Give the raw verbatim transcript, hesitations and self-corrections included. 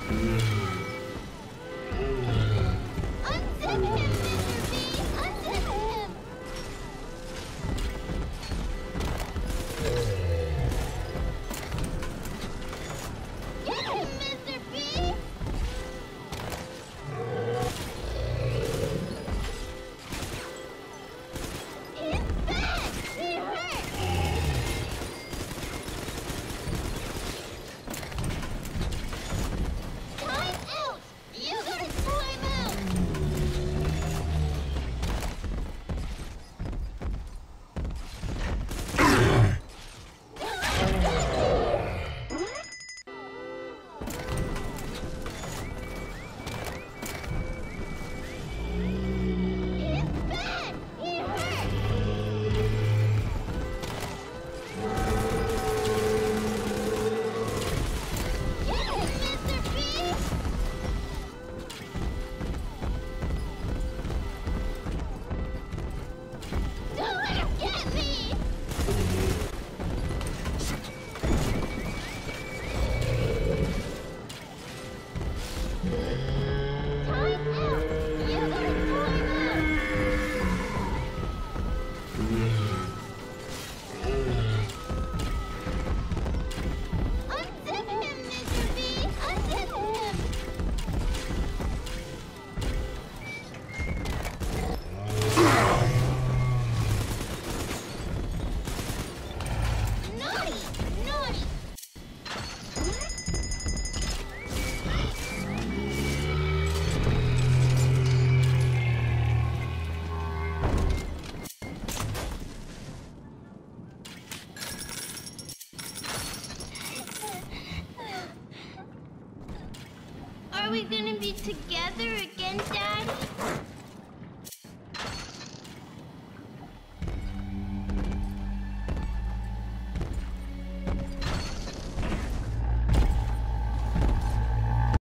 Unzip him, Mister B! Unzip him! Get him, Mister B! He's back! He hurt! Time out! You gotta time out! He's back! He hurt! Get him, Mister B! Don't let him get me! Time out! You gotta time out! Unzip him, Mister B! Unzip him! Naughty! Naughty! Are we gonna be together again, Daddy?